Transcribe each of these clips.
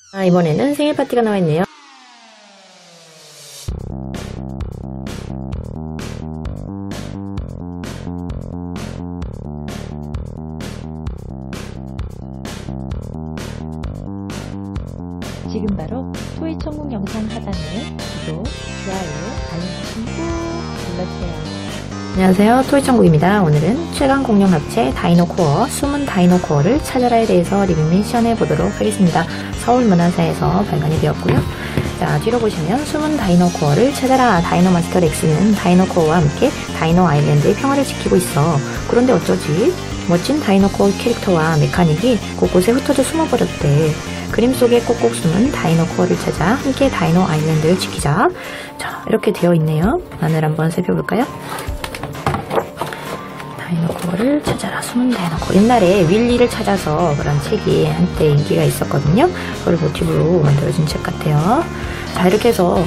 이번에는 생일 파티가 나와있네요. 지금 바로 토이천국 영상 하단에 구독, 좋아요, 알림 버튼 꾹 눌러주세요. 안녕하세요, 토이천국입니다. 오늘은 최강 공룡 합체 다이노코어 숨은 다이노코어를 찾아라에 대해서 리뷰 및 시연해 보도록 하겠습니다. 서울문화사에서 발간이 되었고요. 자, 뒤로 보시면 숨은 다이노코어를 찾아라. 다이노마스터 렉스는 다이노코어와 함께 다이노 아일랜드의 평화를 지키고 있어. 그런데 어쩌지? 멋진 다이노코어 캐릭터와 메카닉이 곳곳에 흩어져 숨어버렸대. 그림 속에 꼭꼭 숨은 다이노코어를 찾아 함께 다이노 아일랜드를 지키자. 자, 이렇게 되어 있네요. 안을 한번 살펴볼까요? 다이노코어를 찾아라. 숨은 다이노코어. 옛날에 윌리를 찾아서 그런 책이 한때 인기가 있었거든요. 그걸 모티브로 만들어진 책 같아요. 자, 이렇게 해서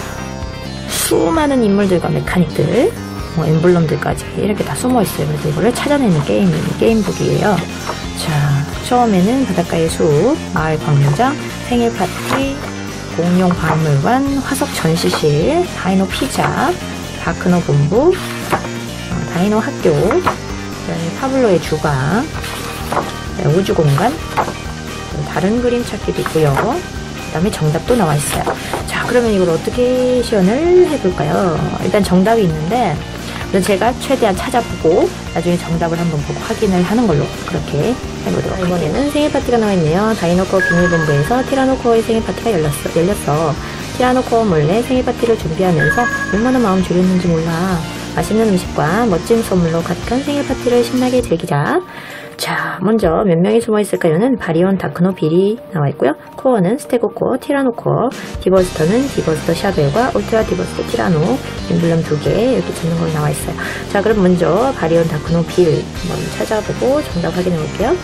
수많은 인물들과 메카닉들, 엠블럼들까지 이렇게 다 숨어 있어요. 그래서 이거를 찾아내는 게임북이에요. 자, 처음에는 바닷가의 숲, 마을 광장, 생일 파티, 공룡 박물관, 화석 전시실, 다이노 피자, 다크노 본부, 다이노 학교, 파블로의 주방, 우주 공간, 다른 그림 찾기도 있고요. 그 다음에 정답도 나와 있어요. 자, 그러면 이걸 어떻게 시연을 해볼까요? 일단 정답이 있는데 제가 최대한 찾아보고 나중에 정답을 한번 보고 확인을 하는 걸로 그렇게 해보도록 할게요. 이번에는 생일 파티가 나와있네요. 다이노코어 비밀본부에서 티라노코어의 생일 파티가 열렸어. 티라노코어 몰래 생일 파티를 준비하면서 얼마나 마음 졸였는지 몰라. 맛있는 음식과 멋진 선물로 가득한 생일 파티를 신나게 즐기자. 자, 먼저 몇 명이 숨어 있을까요는 바리온, 다크노, 빌이 나와 있고요. 코어는 스테고코어, 티라노코어, 디버스터는 디버스터 샤벨과 울트라 디버스터 티라노, 엠블럼 2개 이렇게 찾는 걸로 나와 있어요. 자, 그럼 먼저 바리온, 다크노, 빌 한번 찾아보고 정답 확인해 볼게요.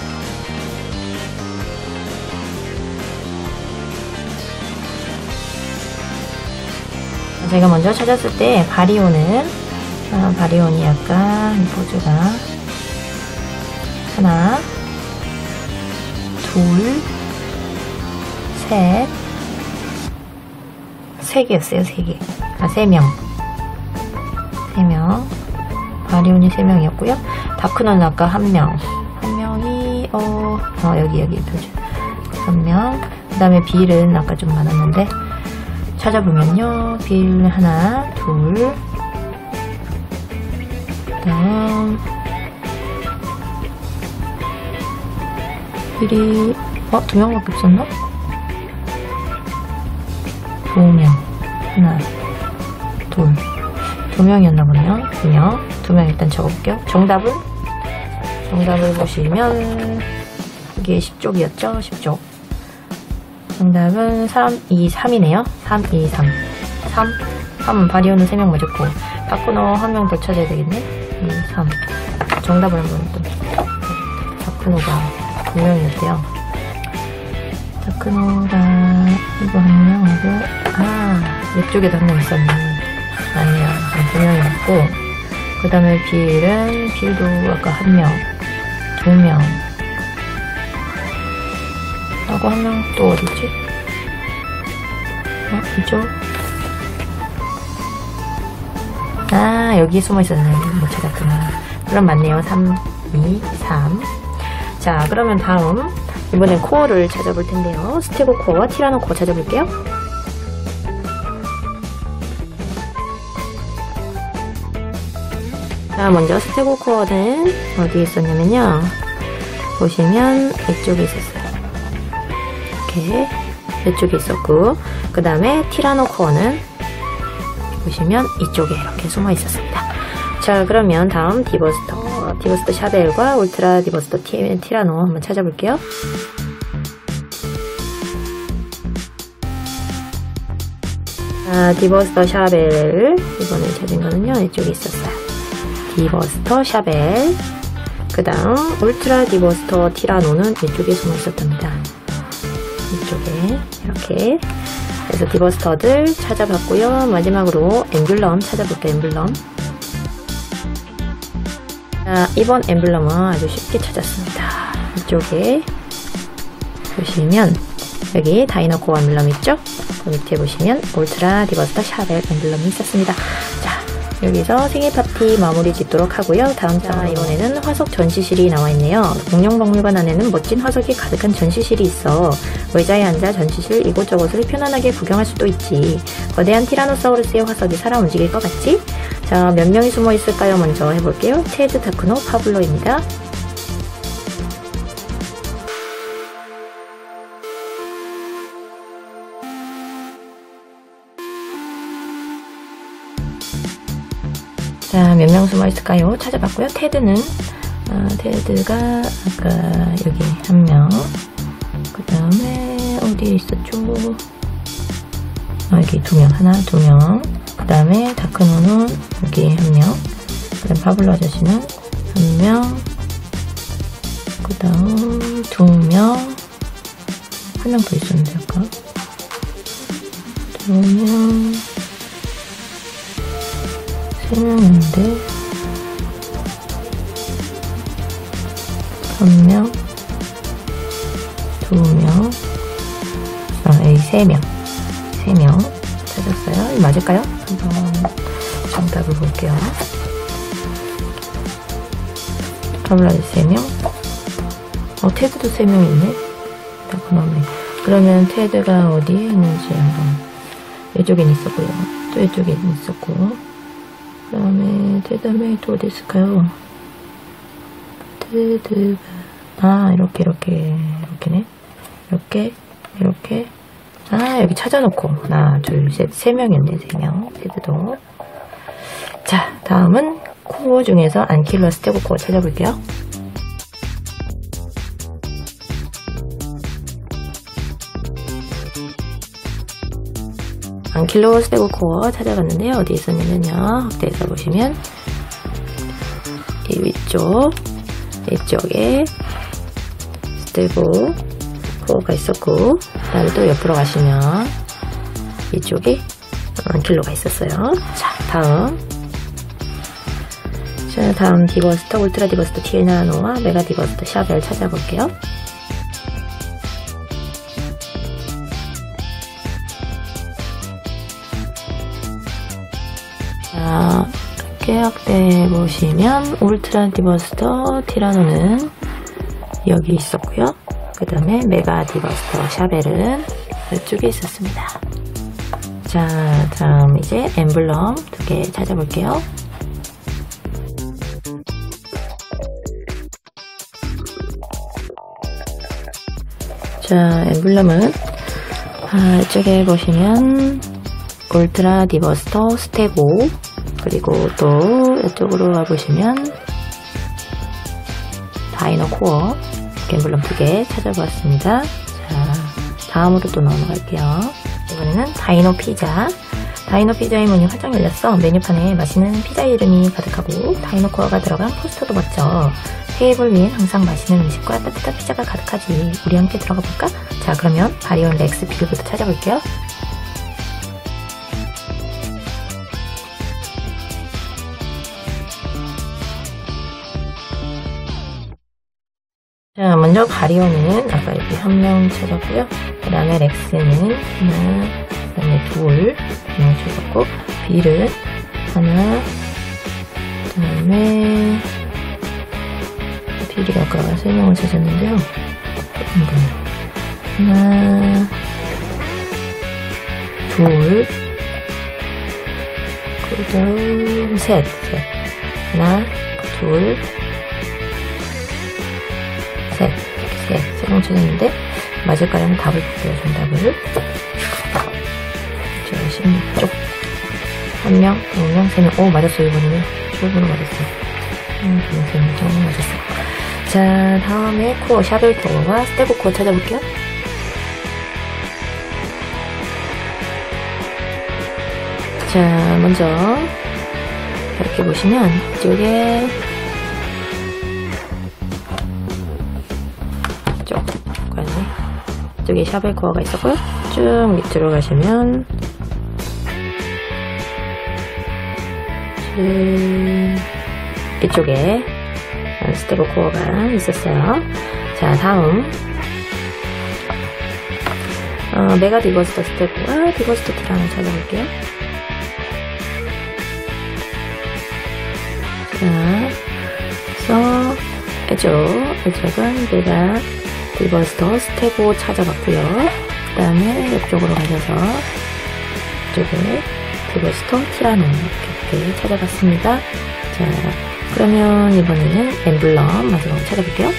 제가 먼저 찾았을 때 바리온은 바리온이 약간 포즈가 하나, 둘, 셋, 세 개였어요. 세 개. 세 명. 바리온이 3명이었고요. 다크노는 아까 1명. 한 명이 여기 표지. 1명. 그 다음에 빌은 아까 좀 많았는데 찾아보면요. 빌 하나, 둘, 그다음 빌이 2명밖에 없었나? 2명. 하나, 둘. 2명이었나 보네요. 2명. 2명 일단 적어볼게요. 정답을 보시면 이게 10쪽이었죠? 10쪽. 정답은 3, 2, 3이네요. 3, 2, 3. 3은 바리온은 3명 맞았고 다크노 1명 더 찾아야 되겠네. 2, 3. 정답을 한번 또. 다크노가 2명이었대요. 다크노가 이거 1명하고 이쪽에도 1명 있었네. 아니야, 2명이었고 그 다음에 빌도 아까 1명, 2명 하고 1명 또 어디지? 이쪽? 여기 숨어 있었네. 못 찾았구나. 그럼 맞네요. 3, 2, 3. 자, 그러면 다음 이번엔 코어를 찾아볼 텐데요. 스테고 코어와 티라노 코어 찾아볼게요. 자, 먼저 스테고 코어는 어디에 있었냐면요. 보시면 이쪽에 있었어요. 이렇게 이쪽에 있었고 그 다음에 티라노 코어는 보시면 이쪽에 이렇게 숨어 있었습니다. 자, 그러면 다음 디버스터 샤벨과 울트라 디버스터 티라노 한번 찾아볼게요. 디버스터 샤벨 이번에 찾은 거는요, 이쪽에 있었어요. 디버스터 샤벨. 그 다음 울트라 디버스터 티라노는 이쪽에 숨어 있었답니다. 이쪽에 이렇게. 그래서 디버스터들 찾아봤고요. 마지막으로 엠블럼 찾아볼게요. 엠블럼. 자, 이번 엠블럼은 아주 쉽게 찾았습니다. 이쪽에 보시면 여기 다이노 코어 엠블럼 있죠? 그 밑에 보시면 울트라 디버스터 샤벨 엠블럼이 있었습니다. 자, 여기서 생일 파티 마무리 짓도록 하고요. 다음 장 이번에는 화석 전시실이 나와있네요. 공룡박물관 안에는 멋진 화석이 가득한 전시실이 있어. 의자에 앉아 전시실 이곳저곳을 편안하게 구경할 수도 있지. 거대한 티라노사우루스의 화석이 살아 움직일 것 같지? 자, 몇 명이 숨어 있을까요? 먼저 해볼게요. 테드 타쿠노 파블로입니다. 자, 몇 명 숨어 있을까요? 찾아봤고요. 테드가 아까 여기 한 명, 그 다음에 어디에 있었죠? 여기 두 명, 하나, 두 명. 그 다음에 다크노는 여기 한 명. 그 다음 파블로 아저씨는 한 명. 그 다음 두 명. 한 명 더 있었는데 아까. 두 명. 세 명인데. 한 명. 두 명. 여기 세 명. 세 명 찾았어요. 이거 맞을까요? 한번 정답을 볼게요. 파블라지 3명. 테드도 3명 있네. 그러면 테드가 어디에 있는지 한번. 이쪽엔 있었고요. 또 이쪽엔 있었고. 그 다음에 테드 한 명이 또 어디 있을까요? 테드가 이렇게네. 이렇게. 여기 찾아놓고 하나, 둘, 셋, 3명이었네. 3명. 테드도. 자, 다음은 코어 중에서 안킬러 스테고 코어 찾아볼게요. 안킬러 스테고 코어 찾아봤는데요. 어디 있었냐면요. 확대해서 보시면 이 이쪽에 스테고 코어가 있었고, 그 다음에 또 옆으로 가시면 이쪽에 안킬러가 있었어요. 자, 다음 디버스터, 울트라 디버스터 티에나노와 메가 디버스터 샤벨 찾아볼게요. 자, 이렇게 확대해 보시면 울트라 디버스터 티라노는 여기 있었고요. 그 다음에 메가 디버스터 샤벨은 이쪽에 있었습니다. 자, 다음 이제 엠블럼 2개 찾아볼게요. 자, 엠블럼은 이쪽에 보시면 울트라 디버스터 스테고, 그리고 또 이쪽으로 와보시면 다이노 코어 엠블럼 2개 찾아보았습니다. 자, 다음으로 또 넘어갈게요. 이번에는 다이노 피자. 다이노 피자의 문이 활짝 열렸어. 메뉴판에 맛있는 피자 이름이 가득하고 다이노 코어가 들어간 포스터도 멋져. 테이블 위엔 항상 맛있는 음식과 따뜻한 피자가 가득하지. 우리 함께 들어가 볼까? 자, 그러면 바리온 렉스 비글부터 찾아볼게요. 자, 먼저 바리온은 아까 이렇게 한 명 찾았고요. 그 다음에 렉스는 하나, 그 다음에 둘, 한 명 찾았고, 빌은 하나, 그 다음에 빌이 아까 3명을 찾았는데요. 하나, 둘, 그 다음 셋. 하나, 둘, 셋. 세 명 찾았는데 맞을까요? 한번 답을 볼게요. 정답을. 자, 16쪽. 한 명, 두 명, 세 명. 오, 맞았어요. 이번에는. 초보로 맞았어요. 두 명, 세 명. 정말 맞았어요. 자, 다음에 코어, 샤벨 코어와 스테고 코어 찾아볼게요. 자, 먼저 이렇게 보시면 이쪽에 이쪽에 샤벨 코어가 있었고요. 쭉 밑으로 가시면 이쪽에 스테고 코어가 있었어요. 자, 다음 메가 디버스터 스테고와 디버스터 티라노 찾아볼게요. 자, 그래서 이쪽은 메가 디버스터 스테고 찾아봤고요. 그 다음에 이쪽으로 가셔서 이쪽에 디버스터 티라노 이렇게 찾아봤습니다. 자, 그러면 이번에는 엠블럼 마지막으로 찾아볼게요.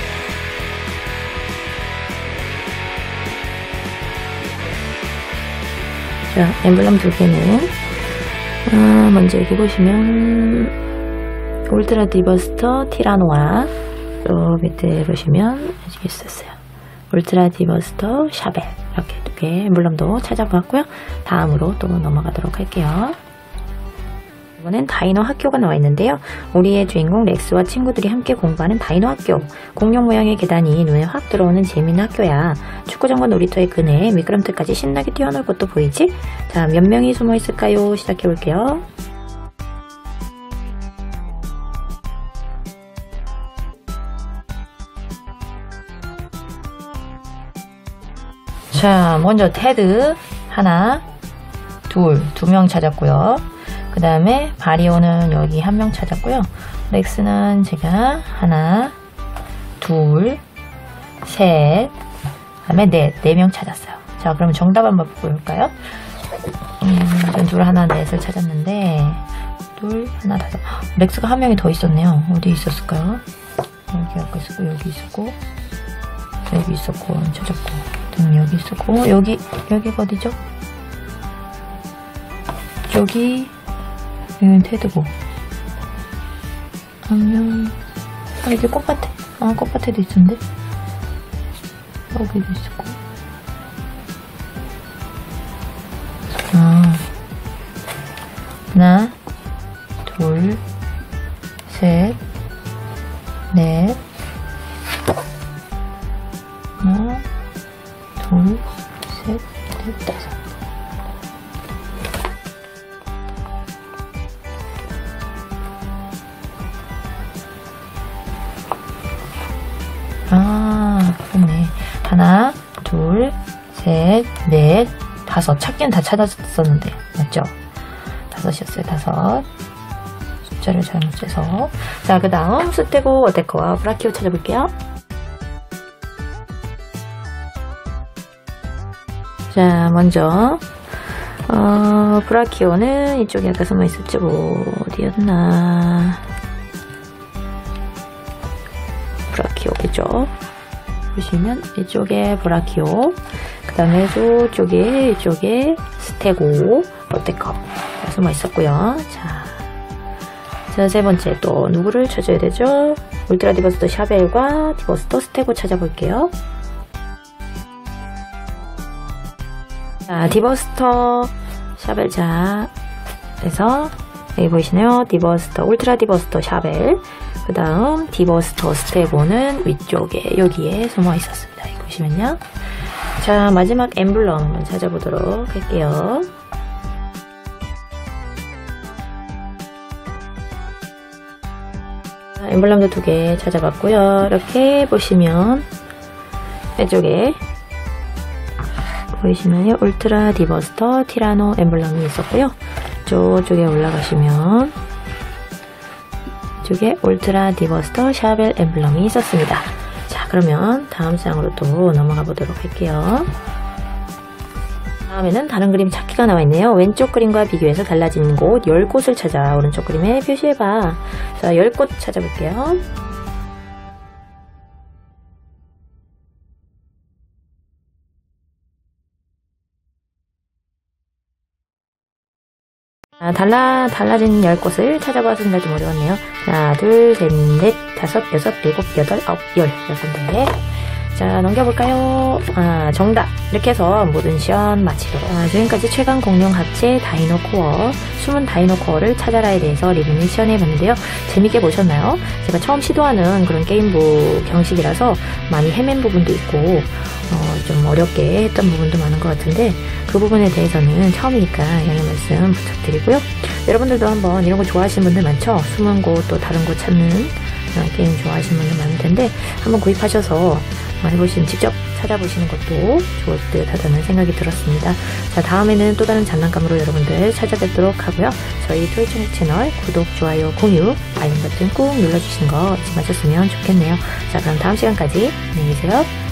자, 엠블럼 두 개는 먼저 여기 보시면 울트라 디버스터 티라노와 또 밑에 보시면 여기 있었어요. 울트라 디버스터 샤벨 이렇게 두 개 엠블럼도 찾아봤고요. 다음으로 또 넘어가도록 할게요. 이번엔 다이노 학교가 나와 있는데요. 우리의 주인공 렉스와 친구들이 함께 공부하는 다이노 학교. 공룡 모양의 계단이 눈에 확 들어오는 재미있는 학교야. 축구장과 놀이터의 그네, 미끄럼틀까지 신나게 뛰어놀 것도 보이지? 자, 몇 명이 숨어 있을까요? 시작해 볼게요. 자, 먼저 테드 하나, 두 명 찾았고요. 그 다음에 바리오는 여기 한 명 찾았고요. 렉스는 제가 하나, 둘, 셋, 그 다음에 네 명 찾았어요. 자, 그럼 정답 한번 볼까요? 전 둘, 하나, 넷을 찾았는데 둘, 하나, 다섯. 렉스가 한 명이 더 있었네요. 어디 있었을까요? 여기 아까 있었고, 여기 있었고, 여기 있었고, 찾았고, 여기 있었고, 여기가 어디죠? 여기는 테드고, 한 명, 여기 꽃밭에, 꽃밭에도 있었는데, 여기도 있었고, 하나, 둘, 셋, 넷, 하나, 둘, 셋, 넷, 다섯. 그렇네. 하나, 둘, 셋, 넷, 다섯. 찾기는 다 찾았었는데, 맞죠? 다섯이었어요, 다섯. 숫자를 잘못 재서. 자, 그 다음 스테고 어테커와 브라키오 찾아볼게요. 자, 먼저 브라키오는 이쪽에 아까 숨어 있었죠. 어디였나? 브라키오, 그죠? 보시면 이쪽에 브라키오, 그 다음에 이쪽에 스테고 어테커 숨어 있었고요. 자, 세 번째 또 누구를 찾아야 되죠? 울트라 디버스터 샤벨과 디버스터 스테고 찾아볼게요. 자, 디버스터 샤벨. 자, 그래서 여기 보이시나요? 디버스터, 울트라 디버스터 샤벨. 그 다음 디버스터 스테고는 위쪽에 여기에 숨어 있었습니다. 여기 보시면요. 자, 마지막 엠블럼 한번 찾아보도록 할게요. 자, 엠블럼도 두 개 찾아봤고요. 이렇게 보시면 이쪽에 보이시나요? 울트라 디버스터 티라노 엠블럼이 있었고요. 저쪽에 올라가시면 이쪽에 울트라 디버스터 샤벨 엠블럼이 있었습니다. 자, 그러면 다음 장으로 또 넘어가 보도록 할게요. 다음에는 다른 그림 찾기가 나와 있네요. 왼쪽 그림과 비교해서 달라진 곳 10곳을 찾아 오른쪽 그림에 표시해봐. 자, 10곳 찾아볼게요. 달라진 10곳을 찾아봤습니다. 좀 어려웠네요. 하나, 둘, 셋, 넷, 다섯, 여섯, 일곱, 여덟, 아홉, 열. 10군데. 자, 넘겨볼까요? 정답. 이렇게 해서 모든 시연 마치도록. 지금까지 최강 공룡 합체 다이노 코어, 숨은 다이노 코어를 찾아라에 대해서 리뷰를 시연해봤는데요. 재밌게 보셨나요? 제가 처음 시도하는 그런 게임북 형식이라서 많이 헤맨 부분도 있고, 좀 어렵게 했던 부분도 많은 것 같은데, 그 부분에 대해서는 처음이니까 양해 말씀 부탁드리고요. 여러분들도 한번 이런 거 좋아하시는 분들 많죠? 숨은 곳 또 다른 곳 찾는 게임 좋아하시는 분들 많을 텐데, 한번 구입하셔서 직접 찾아보시는 것도 좋을 듯 하다는 생각이 들었습니다. 자, 다음에는 또 다른 장난감으로 여러분들 찾아뵙도록 하고요. 저희 토이천국 채널 구독, 좋아요, 공유, 알림 버튼 꾹 눌러주시는 거 잊지 마셨으면 좋겠네요. 자, 그럼 다음 시간까지 안녕히 계세요.